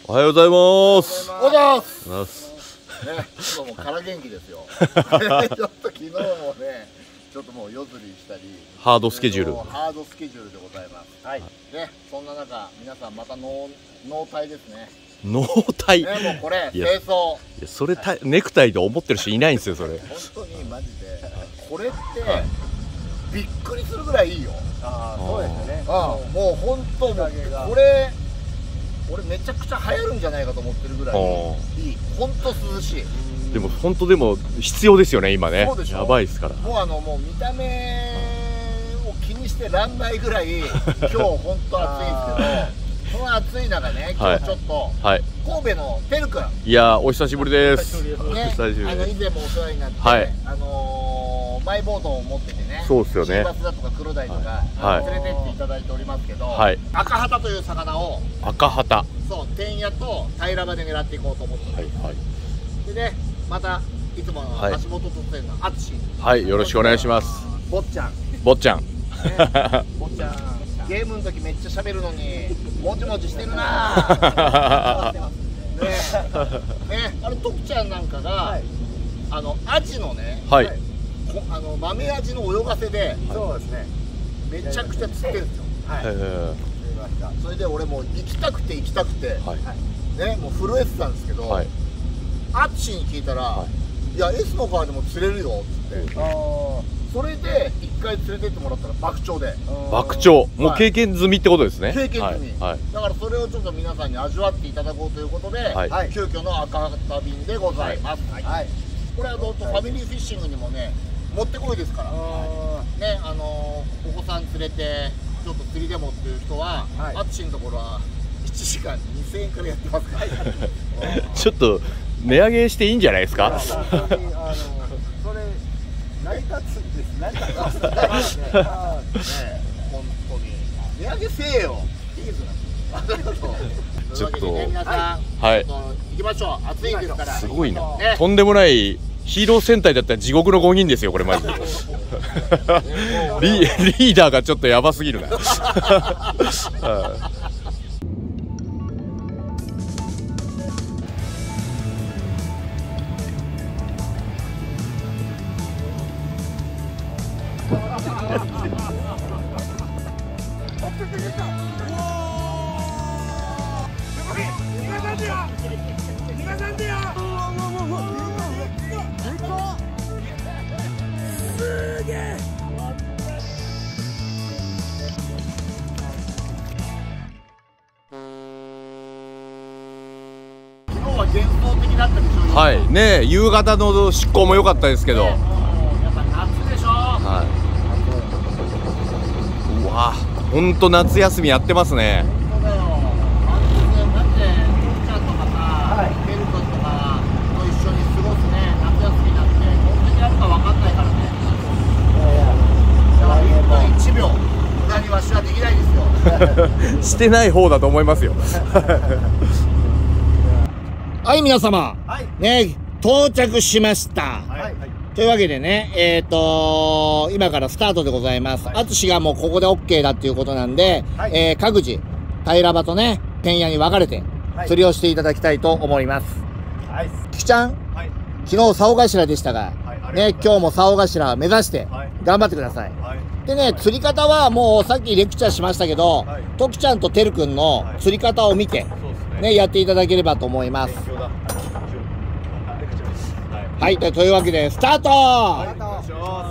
おはようございます。 おはようございまます。ね、今日もから元気ですよ。ちょっと昨日もね、ちょっともう夜釣りしたり、 ハードスケジュール。 ハードスケジュールでございます。はい。ね、そんな中、皆さんまた納体ですね。 納体。 ね、もうこれ清掃。 いや、それネクタイと思ってる人いないんですよ、それ。 本当にマジで、これってびっくりするぐらいいいよ。 ああ、そうですよね。 もう本当もうこれ。俺めちゃくちゃ流行るんじゃないかと思ってるぐらいいい、本当涼しい。 でも本当でも必要ですよね今ね。 そうでしょ。 やばいですから。 もう見た目を気にしてらんないぐらい今日本当暑いんですけど、この暑い中ね、今日ちょっと神戸のてるくん、 いやお久しぶりです。 ね、以前もお世話になって、マイボードを持っててね、 そうですよね。 シーバスだとかクロダイとか連れてっていただいておりますけど、赤旗という魚を、 赤旗、 そう、天野と平場で狙っていこうと思ってます。でね、またいつもの橋本突然のあつし、 はい、よろしくお願いします。 坊ちゃん、 坊ちゃん、 坊ちゃん、ゲームの時めっちゃ喋るのにもちもちしてるなぁ。ね、あれ徳ちゃんなんかがアジのね、豆アジの泳がせで、 そうですね、 めちゃくちゃ釣ってるんですよ。それで俺もう行きたくてね、もう震えてたんですけど、あっちに聞いたら、いや S の川でも釣れるよっつって、それで一回連れてってもらったら爆釣で、 爆釣、もう経験済みってことですね。 経験済み、だからそれをちょっと皆さんに味わっていただこうということで、急遽の赤旗便でございます。これはどうとファミリーフィッシングにもね、もってこいですからね、お子さん連れてちょっと釣りでもっていう人は、あっちのところは1時間2000円からやってますからちょっと値上げしていいんじゃないですか。 それ成り立つんです。成り立つ。本当に値上げせえよ。 ちょっと皆さん、行きましょう。暑いですから。 すごいな。とんでもないヒーロー戦隊だったら地獄の5人ですよこれマジで。リーダーがちょっとやばすぎるな。 幻想的だったでしょ。 はいね、夕方の出港も良かったですけど、やっぱ夏でしょ。 うわ、本当夏休みやってますね。 本当だよ。マジで徳ちゃんとかさ、ケル君とかと一緒に過ごすね夏休みなんて本当にやるか分かんないからね。だから1分1秒無駄にわしはできないですよ。 してない方だと思いますよ。 はい、皆様、ね、到着しました。というわけでね、今からスタートでございます。あつしがもうここで OK だっていうことなんで、各自、平場とね、天野に分かれて、釣りをしていただきたいと思います。キキちゃん、昨日、竿頭でしたが、ね、今日も竿頭目指して、頑張ってください。でね、釣り方はもうさっきレクチャーしましたけど、徳ちゃんとてるくんの釣り方を見て、ね、やっていただければと思います。はい、というわけでスタート。 あ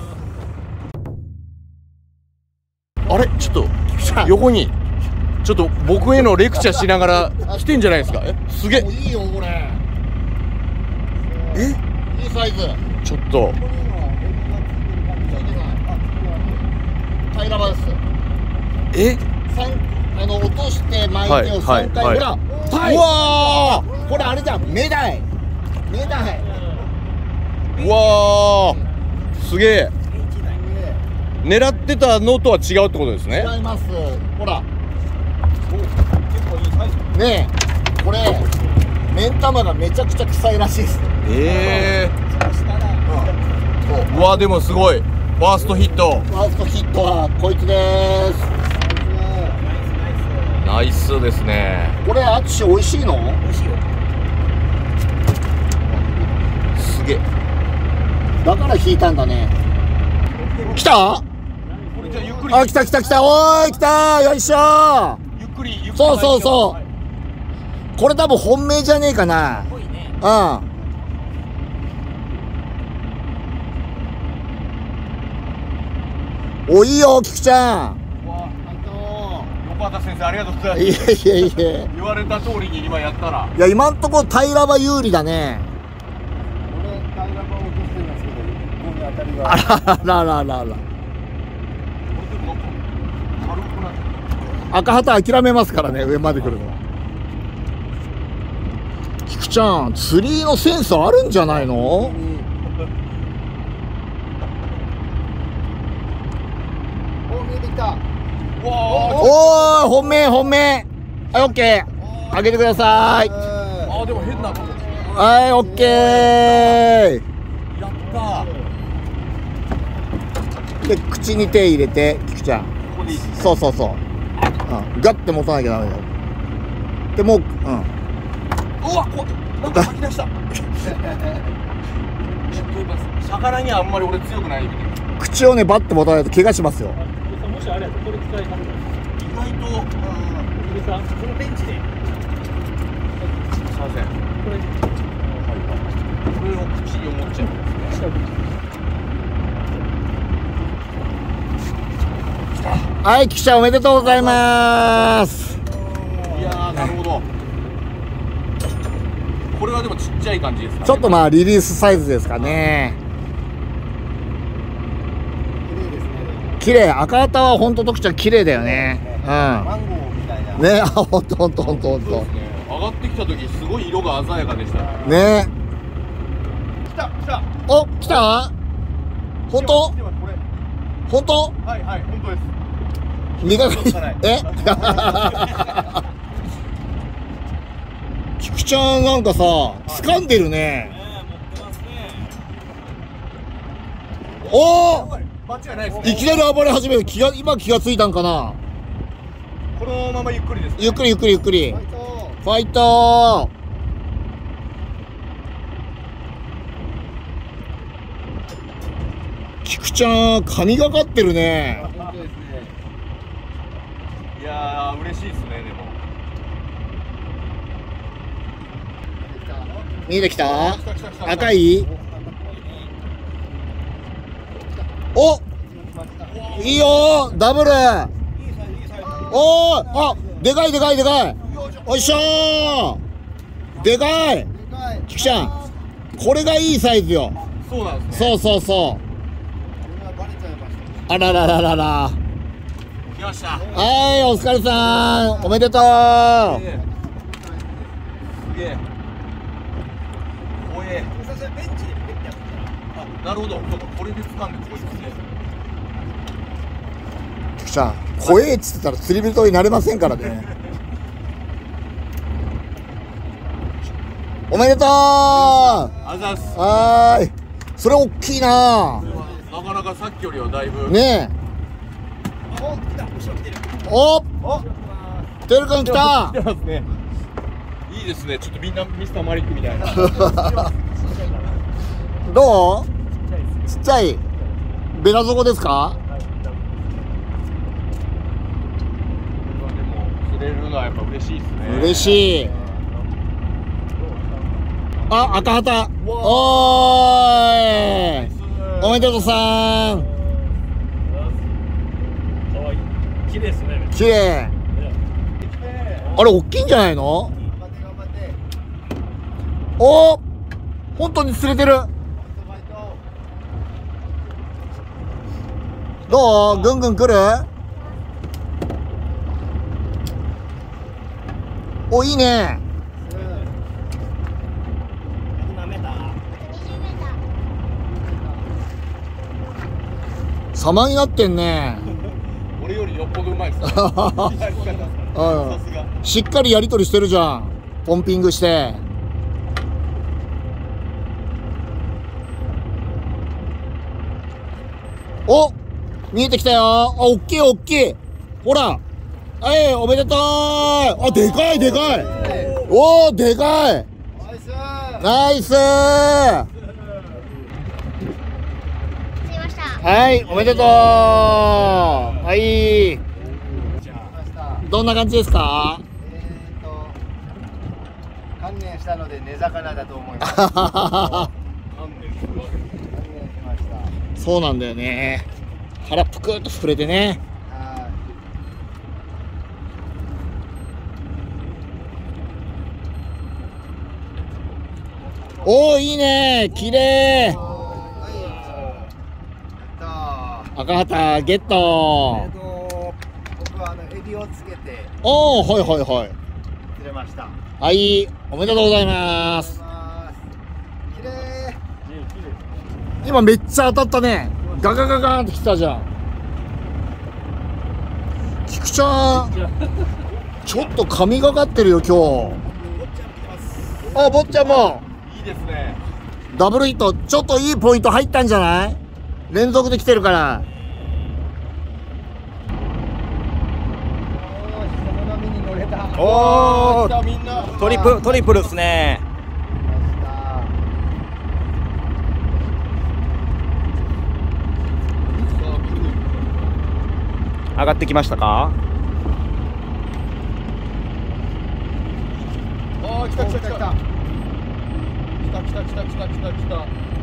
れ、ちょっと横にちょっと僕へのレクチャーしながら来てんじゃないですか。すげえ。 いいよこれ。いいサイズ。 ちょっと平場です。落として巻いてを3回、ほら、うわー、これあれじゃん、メダイ。 うわー、すげえ。狙ってたのとは違うってことですね。 違います。ほらねえ、これ目ん玉がめちゃくちゃ臭いらしいです。 うわ、でもすごい。ファーストヒット。 ファーストヒットはこいつです。 ナナイスですね。 これあつし美味しいの？ 美味しいよ。 すげえ。 だから引いたんだね。来た？ これじゃあゆっくり。 あ、来た来た来た。おーい来た。よいしょ。 ゆっくりゆっくり。 そうそうそうはい。 これ多分本命じゃねえかな。 濃いね。 うん。お、いいよ、菊ちゃん。 横畑先生ありがとうございいます。 えいえいえ。 言われた通りに今やったら。 いや、今んとこ平場有利だね。 俺平らば落としてるんですけど、ここに当たりが。 あららららら。 これでもなんか軽くなって赤旗諦めますからね、上まで来るの。菊ちゃん、釣りのセンスあるんじゃないの？ お、見えてきた。 わおーい、本命、本命。はい、オッケー。開けてください。 あでも変なとこはい、オッケー。 やったー。 で、口に手入れて、菊ちゃん。 ここでいいです。 そうそうそう。うん、ガッて持たなきゃダメだよ。でもう、うん。 うわこなんか吐き出した。魚にはあんまり俺強くないみたいな。 口をね、バッて持たないと怪我しますよ。 もしあれやったらこれ使いたくない。 意外とでさ、このベンチで、 すいません。 これ、 これを口に持っちゃうんですね。 はい、菊ちゃんおめでとうございます。 いやーなるほど。これはでもちっちゃい感じですかね。 ちょっとまあリリースサイズですかね。綺麗。赤旗は本当徳ちゃん綺麗だよね。 マンゴーみたいな。 うん。ね、あ、本当本当本当本当。 そうですね。上がってきた時すごい色が鮮やかでした。 ね。 来た来た。 お、来た？本当？ 来てますこれ。 本当？ はいはい本当です。 磨かないえ？菊ちゃんなんかさ、掴んでるね。 持ってますね。 おお、 間違いないですね。 いきなり暴れ始める。今気がついたんかな。 このままゆっくりですね。 ゆっくりゆっくりゆっくり。 ファイト。 ファイトー。菊ちゃん神がかってるね。 本当ですね。 いやー嬉しいですねでも。 見えてきた？ 来た来た来た。 赤い？お、いいよダブル。おー、あ、でかいでかいでかい。おいしょー。でかい。 でかい。 菊ちゃん、これがいいサイズよ。 そうなんですね。 そうそうそう。 これがバレちゃいました。 あららららら。 来ました。 はい、お疲れさん。おめでとう。 すげえ。すげえ。怖え。 ベンチでペッてやったら、 あなるほど。そうかこれで掴んでこいですね。 菊ちゃん、怖えっつってたら釣り人になれませんからね。おめでとう。 あざっす。 はーい。それ大きいな。 なかなかさっきよりはだいぶ。 ねえ。 お、来た、後ろ来てる。 お、 お。 てるくん来た。 来てますね。いいですね。ちょっとみんなミスターマリックみたいな。 どう？ちっちゃい。ベラ底ですか？ でも釣れるのはやっぱ嬉しいですね。 嬉しい。あ、赤旗。おーい。おめでとうさん。 かわいい。綺麗ですね。 綺麗。あれ、大きいんじゃないの？ 頑張って頑張って。 おー、本当に釣れてる。 ファイト。 どう？ぐんぐん来る？お、いいね。 舐めた。 様になってんね。 俺よりよっぽどうまいですね。 うん。 さすが。 しっかりやり取りしてるじゃん。ポンピングして。お、見えてきたよ。あ、おっきいおっきい。ほら。 はい、おめでとう。あ、でかいでかい。おー、でかい。ナイス。はい、おめでとう。はい。どんな感じですか？ 観念したので寝魚だと思います。 そうなんだよね。腹ぷくっと膨れてね。おお、いいね、綺麗。赤旗ゲット。 僕はエビをつけて。 おお、はいはいはい。 釣れました。 はい、おめでとうございます。 綺麗。 今めっちゃ当たったね。ガガガガーンってきたじゃん。菊ちゃん、ちょっと神がかってるよ今日。あ、坊ちゃんも。 いいですね。 ダブルヒット、ちょっといいポイント入ったんじゃない？連続で来てるから。 おお、トリプルですね。上がってきましたか？ ああ、来た来た来た来た来た来た来た来た来た。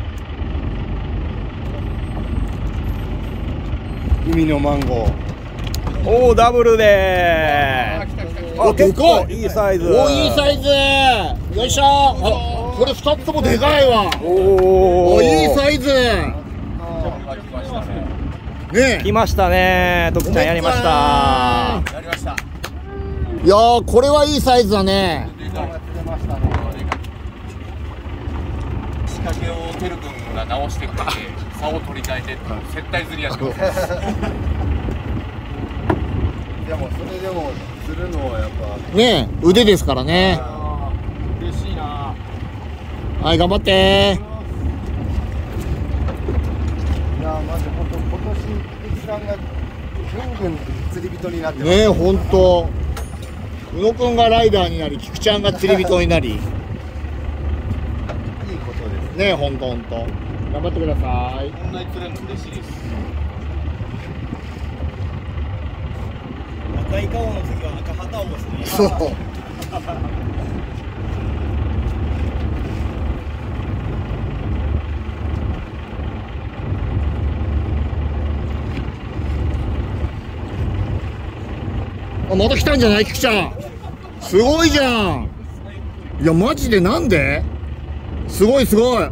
海のマンゴー。 おお、ダブルでー。 お、でかい。 いいサイズ。 お、いいサイズ。よいしょ。あ、これ2つともでかいわ。 おお、いいサイズ。ね来ましたね。徳ちゃんやりました。 やりました。 いやー、これはいいサイズだね。 仕掛けをてるくんが直してくれて、竿を取り替えて接待釣りやってます。 でもそれでも釣るのはやっぱねえ、腕ですからね。 嬉しいな。 はい、頑張っていやマジ本当今年菊池さんがぐんぐん釣り人になってますねえ、ほんと宇野くんがライダーになり、菊ちゃんが釣り人になり。 いいことですねえ、ほんとほんと頑張ってください。 こんなに釣れるの嬉しいです。 赤い顔の次は赤旗を持つね。 そうあ、また来たんじゃない？菊ちゃんすごいじゃん。いやマジで、なんですごいすごい。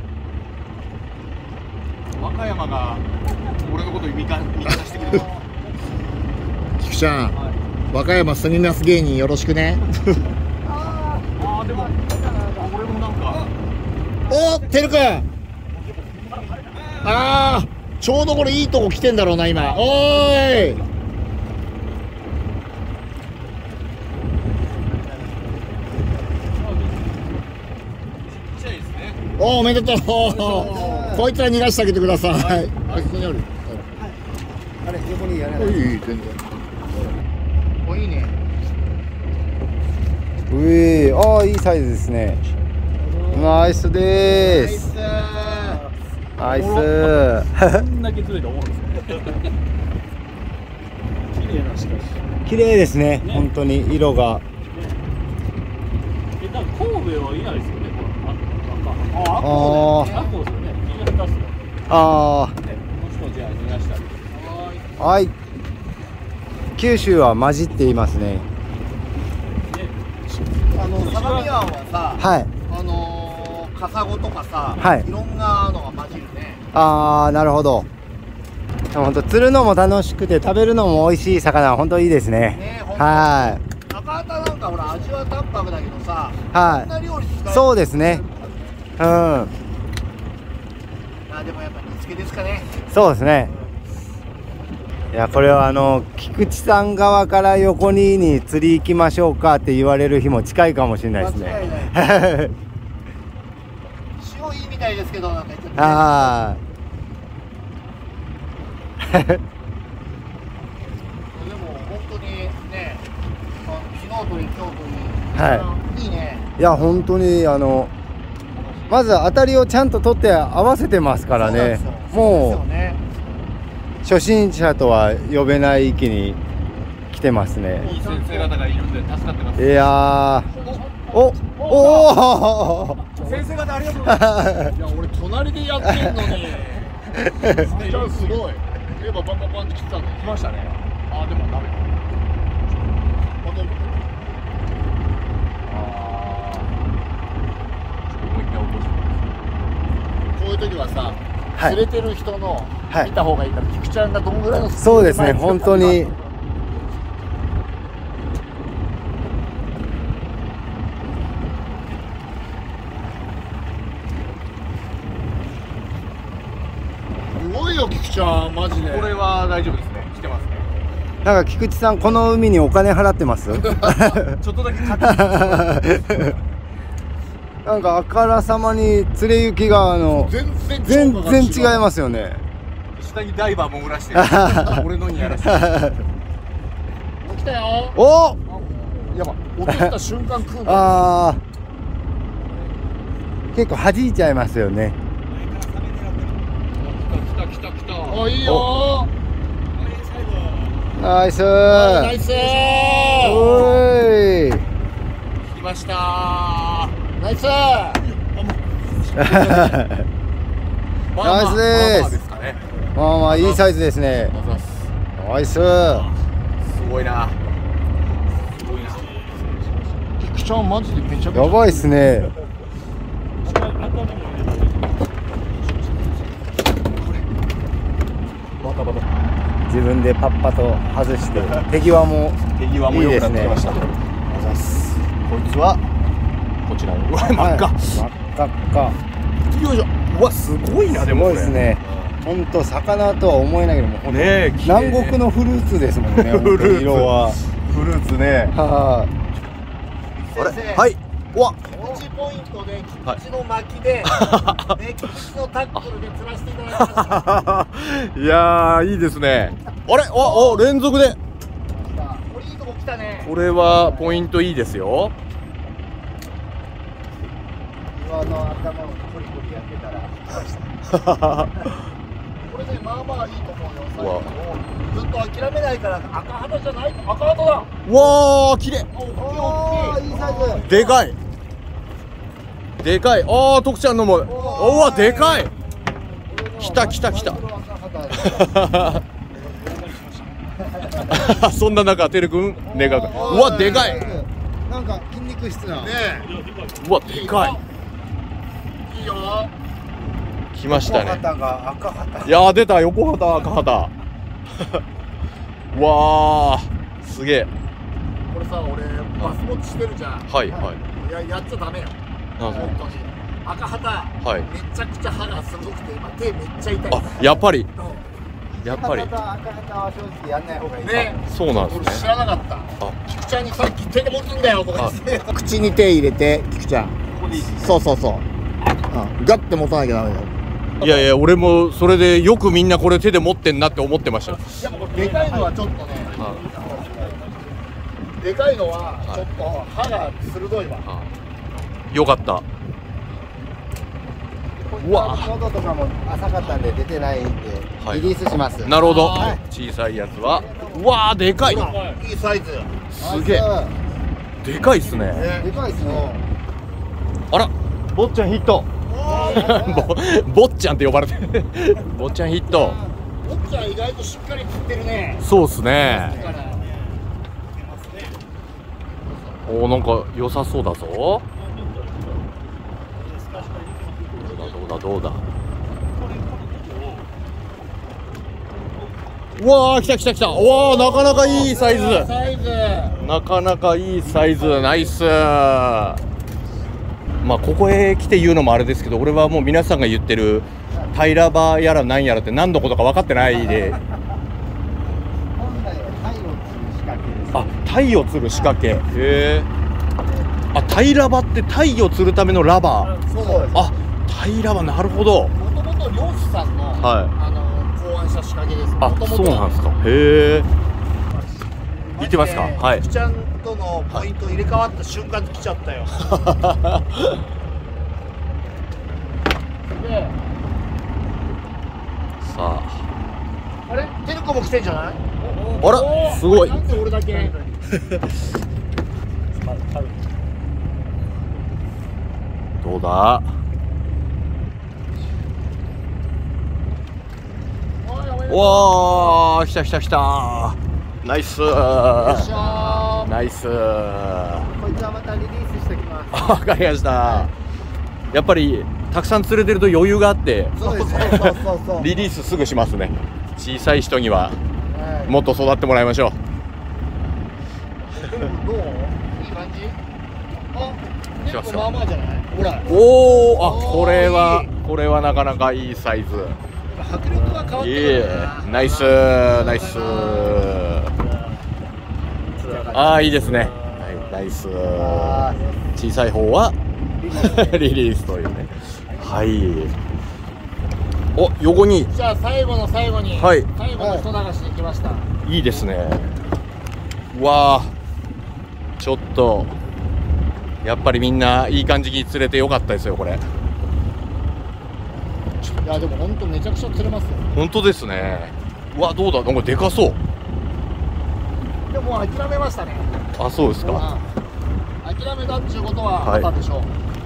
和歌山が俺のこと見返してくれた。 菊ちゃん、和歌山スニナス芸人よろしくね。 ああ、でも俺もなんか。 お、てるくん。ああ、ちょうどこれいいとこ来てんだろうな今。おーい。おめでとう。こいつら逃がしてあげてください。あ、ここにある。 あれ横にやらない。 いい全然。お、いいね。 ああいいサイズですね。ナイスです。ナイス。 こんだけ釣れておもろいですね。綺麗なしかし。 綺麗ですね。本当に色が。 なんか神戸はいないですよね。 ああ。ああ。はい。九州は混じっていますね。 相模湾はさ、 はい。 カサゴとかさ、 はい。 いろんなのが混じるね。 ああ、なるほど。本当釣るのも楽しくて食べるのも美味しい魚は本当いいですね。 ね、 はい。 高畑なんかほら味は淡白だけどさ、 はい。 こんな料理使える。 そうですね。うん。 あ、でもやっぱ煮付けですかね。 そうですね。いや、これは菊池さん側から横に釣り行きましょうかって言われる日も近いかもしれないですね。 間違いない。塩いいみたいですけど、なんか言ってね。 ああ。 でも本当にね、 取り、今日取り。 はいいいね。 いや本当にまず当たりをちゃんと取って合わせてますからね。もう初心者とは呼べない域に来てますね。 いい先生方がいるんで助かってます。 いやー、お先生方ありがとうございます。 いや、俺隣でやってんのに。じゃあすごい。レバーバンバンバンって来たの。 来ましたね。あーでもダメ。 こういう時はさ、 はい連れてる人のはい見た方がいいから、菊ちゃんがどんぐらいのスピードそうですね、本当に。 すごいよ、菊ちゃん、マジで。 これは大丈夫ですね。来てますね。 なんか菊池さん、この海にお金払ってます？ ちょっとだけ勝なんかあからさまに連れ行きが全然違いますよね。 下にダイバー潜らしてる。俺のにやらせて。 来たよ。 おやば、落とした瞬間食うんだ。 あー、結構弾いちゃいますよね。 来た来た。 お、いいよ。 ナイスナイス。 おーい来ましたー。 ナイス。 ナイスですまあですかね。 まあまあいいサイズですね。ナイス。 すごいな。 菊ちゃんマジでめちゃくちゃやばいっすね。自分でパッパと外して手際も手際も良くなってきました。こいつはこちらに。うわ、真っ赤。 真っ赤っか。 よいしょ。うわ、すごいな。 すでもこれごいですね。本当魚とは思えないけども、本当ねえ、 南国のフルーツですもんね。 フルーツ本当色は。 フルーツね。 はあれ、はい。うわ、 1ポイントで菊池の巻きで、ね、菊池のタックルで釣らせていただきました。 いやー、いいですね。あれ、あ、連続で。 これいいとこ来たね。 これはポイントいいですよ。 岩の頭をコリコリやってたら。 これね、まあまあいいと思うよ。 うわずっと諦めないから、赤旗じゃない、赤旗だ。 うわー、綺麗。 おっきい、 いいサイズ。 でかい。でかい。ああ、徳ちゃんのも。うわ、でかい。来た来た来た。そんな中、てるくん、でかく。うわ、でかい。 なんか筋肉質な。 ねうわ、でかい。 いいよ。 来ましたね。 旗が赤旗。 いやー、出た、横旗、赤旗。うわー、すげえ。 これさ、俺、バス持ちしてるじゃん。 はいはい。 やっちゃダメよ。 なんすか本当に。赤旗、 はい。 めちゃくちゃ歯がすごくて、今手めっちゃ痛い。 あ、やっぱり。 うやっぱり。 赤旗は正直やんない方がいい。 ね、 そうなん俺知ですね。 らなかった。 あ、 菊ちゃんにさっき手で持つんだよとか言って。口に手入れて、菊ちゃん。そうそうそう。ガッて持たなきゃダメだよ。 いやいや、俺もそれでよくみんなこれ手で持ってんなって思ってました。 でもでかいのはちょっとね、でかいのはちょっと歯が鋭いわ。 よかった。うわ喉とかも浅かったんで出てないんで、 はいリリースします。 なるほど。 はい小さいやつは。うわー、でかい。 ほらいいサイズ。 すげえ。でかいっすね。 ねでかいですね。 あら、坊っちゃんヒット。坊っちゃんって呼ばれてる。坊っちゃんヒット。 おっちゃん意外としっかり食ってるね。 そうっすね。 だからおー、なんか良さそうだぞ。どうだどうだどうだ。うわー、来た来た来た。うわー、なかなかいいサイズ。 サイズ。 なかなかいいサイズ。ナイス。まあここへ来て言うのもあれですけど、俺はもう皆さんが言ってる平場やらなんやらって何のことか分かってないで。あ、鯛を釣る仕掛け。へえ。あ、平場って鯛を釣るためのラバー。 そうです。 あ、平場、なるほど。 もともと漁師さんの、 はい考案した仕掛けです。 あ、そうなんですか。へえ。行ってますか。はい。 菊ちゃんとトのポイント入れ替わった瞬間に来ちゃったよ。で、 さあ、 あれテルコも来てんじゃない？ あらすごい。 なんで俺だけ？ どうだ。わー、来た来た来た。ナイスー。ナイスー。 こいつはまたリリースしてきます。 わかりました。やっぱりたくさん釣れてると余裕があってそうですね。そうそう。 リリースすぐしますね。小さい人にはもっと育ってもらいましょう。 どう？いい感じ？あ、 しますよまあまあじゃない？ほら。 おお、あ、これはなかなかいいサイズ。 迫力が変わってくるな。 ナイスナイス。ああ、いいですね。はい、ナイス。小さい方はリリースというね。はい。お、横に。 じゃあ最後の最後に、 はい、 最後の人流しに来ました。 いいですね。わあ、ちょっとやっぱりみんないい感じに釣れてよかったですよこれ。 いやでも本当めちゃくちゃ釣れますよ。 本当ですね。うわ、どうだ、なんかでかそう。 でももう諦めましたね。 あ、そうですか。 諦めたっていうことははいあったでしょう。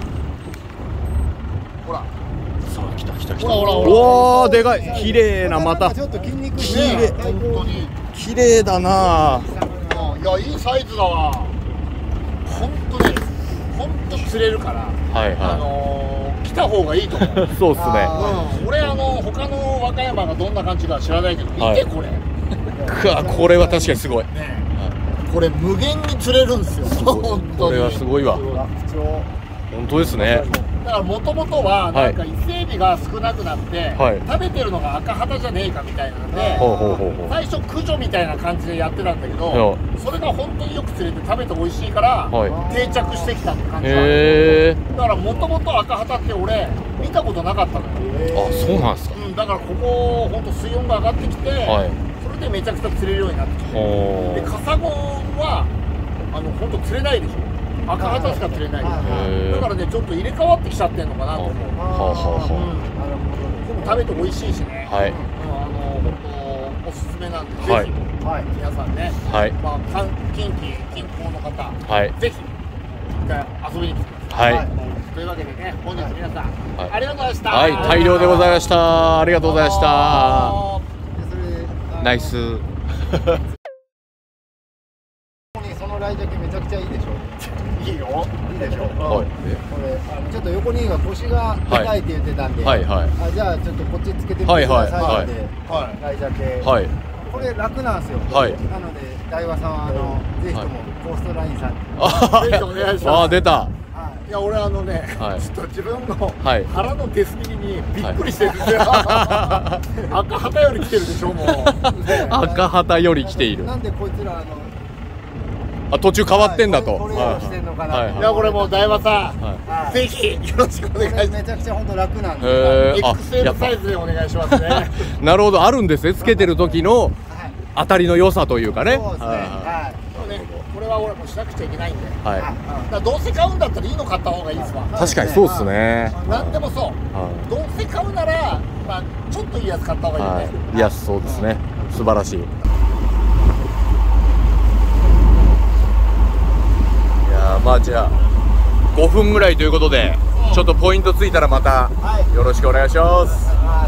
ほら。 さあ、来た来た来た。 ほらほらほらうわー、でかい。綺麗な、またちょっと筋肉綺麗。 本当に。 綺麗だな。 いや、いいサイズだわ。本当ね、本当釣れるから。 はいは来た方がいいと思う。 い。そうっすね。 俺他の和歌山がどんな感じか知らないけど、見てこれ。 くわ、これは確かにすごい。 ね、これ無限に釣れるんですよ。本当に。 これはすごいわ。本当ですね。 だからもともとはなんか伊勢海老が少なくなって、 はい、 食べてるのが赤旗じゃねえかみたいなので、最初駆除みたいな感じでやってたんだけど、それが本当によく釣れて食べて美味しいから、定着してきたって感じなんです。だからもともと赤旗って俺見たことなかったのよ。 あ、そうなんですか。 だからここ本当水温が上がってきて、それでめちゃくちゃ釣れるようになってきて、でカサゴは本当釣れないでしょ。赤旗しか釣れない。だからね、ちょっと入れ替わってきちゃってんのかなと思う。でも食べて美味しいしね。本当おすすめなんで、ぜひ皆さんね、まあ近畿近郊の方、ぜひ一回遊びに来てください。というわけでね、本日皆さんありがとうございました。 はい、大量でございました。ありがとうございました。ナイス。 そのライジャケめちゃくちゃいいでしょ。 いいよ。いいでしょ。 これちょっと横には腰がでかいって言ってたんで、じゃあちょっとこっちつけてみてくださいって、ライジャケ。これ楽なんですよ。なので大和さんはぜひともコーストラインさんにぜひお願いします。 あ、出た。 いや、俺ちょっと自分の腹の出過ぎにびっくりしてるんですよ。赤旗より来てるでしょ、もう。 赤旗より来ている。 なんでこいつら途中変わってんだと。 いや、これもう大和さん、ぜひよろしくお願いします。 めちゃくちゃ本当楽なんで。 XL サイズでお願いしますね。 なるほど、あるんですね。つけてる時の当たりの良さというかね。 そうですね。 これは俺もしなくちゃいけないんで。だからどうせ買うんだったらいいの買った方がいいですわ。 確かにそうですね。 なんでもそう。どうせ買うなら、まあちょっといいやつ買った方がいいよね。 いや、そうですね。素晴らしい。まあじゃあ5分ぐらいということで、ちょっとポイントついたらまたよろしくお願いします。